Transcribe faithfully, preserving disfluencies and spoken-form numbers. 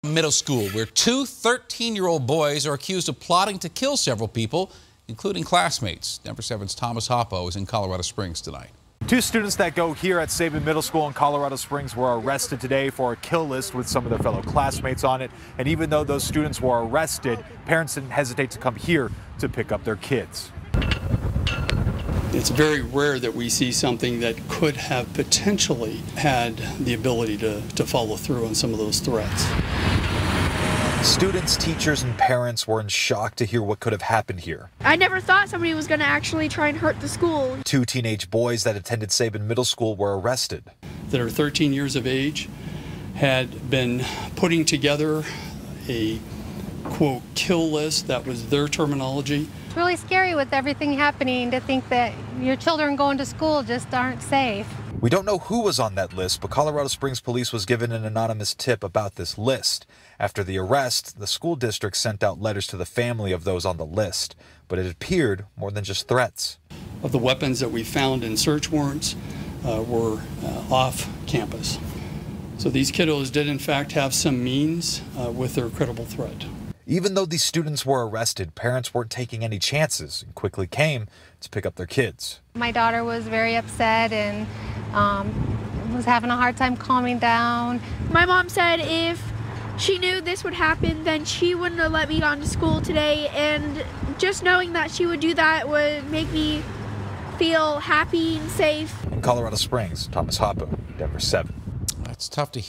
Middle school, where two thirteen-year-old boys are accused of plotting to kill several people, including classmates. Denver seven's Thomas Hoppo is in Colorado Springs tonight. Two students that go here at Sabin Middle School in Colorado Springs were arrested today for a kill list with some of their fellow classmates on it. And even though those students were arrested, parents didn't hesitate to come here to pick up their kids. It's very rare that we see something that could have potentially had the ability to, to follow through on some of those threats. Students, teachers, and parents were in shock to hear what could have happened here. I never thought somebody was going to actually try and hurt the school. Two teenage boys that attended Sabin Middle School were arrested. That are thirteen years of age, had been putting together a, quote, kill list. That was their terminology. It's really scary with everything happening to think that your children going to school just aren't safe. We don't know who was on that list, but Colorado Springs Police was given an anonymous tip about this list. After the arrest, the school district sent out letters to the family of those on the list, but it appeared more than just threats. Of the weapons that we found in search warrants uh, were uh, off campus. So these kiddos did in fact have some means uh, with their credible threat. Even though these students were arrested, parents weren't taking any chances and quickly came to pick up their kids. My daughter was very upset and um, was having a hard time calming down. My mom said if she knew this would happen, then she wouldn't have let me go to school today. And just knowing that she would do that would make me feel happy and safe. In Colorado Springs, Thomas Hoppo, Denver seven. That's tough to hear.